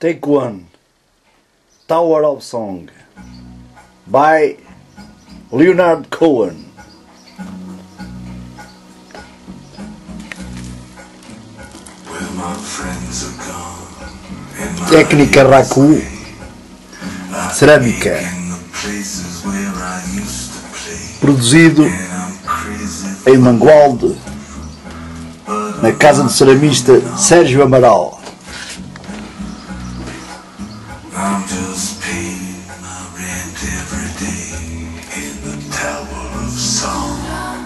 Take one, Tower of Song by Leonard Cohen. Técnica Raku, cerâmica, produzido em Mangualde, na casa do ceramista Sérgio Amaral. I'm just paying my rent every day in the Tower of Song.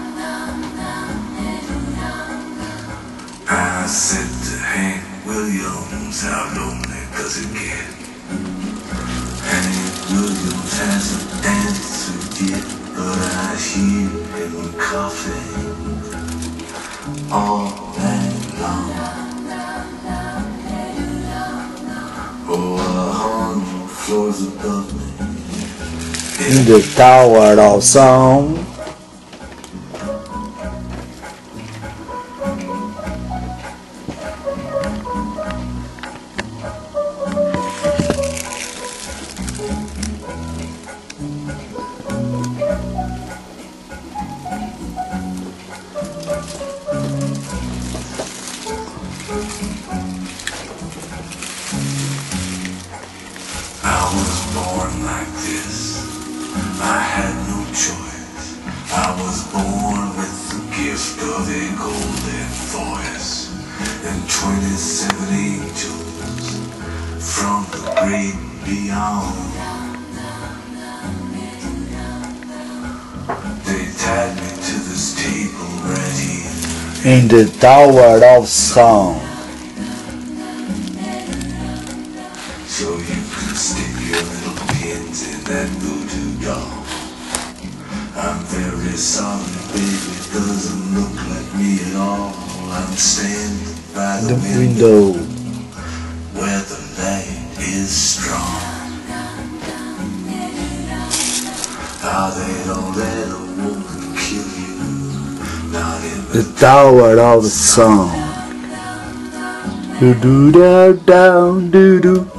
I said to Hank Williams, how lonely does it get? Hank Williams hasn't answered yet, but I hear him coughing all night long. Floors above me In the Tower of Song. I was born like this, I had no choice. I was born with the gift of a golden voice, and 27 angels from the great beyond. They tied me to this table right here In the Tower of Song. so you can stick your little pins in that voodoo doll. I'm very sorry, baby, it doesn't look like me at all. I'm standing by the The window window. where the light is strong. How they don't let a woman kill you, not in The Tower of Song. Do do da down do do.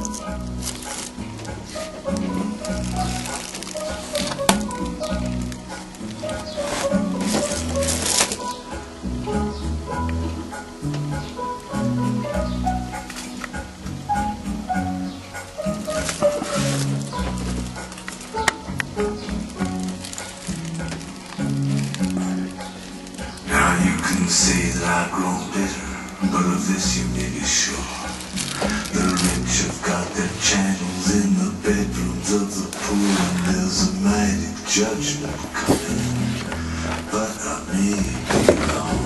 Now you can say that I've grown bitter, but of this you may be sure. The rich have got their channels in the bedrooms of the poor, and there's a mighty judgment coming. But I may be wrong.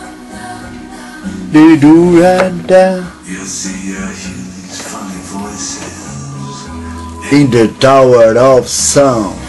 Do do da da. You see, I hear these funny voices In the Tower of Song.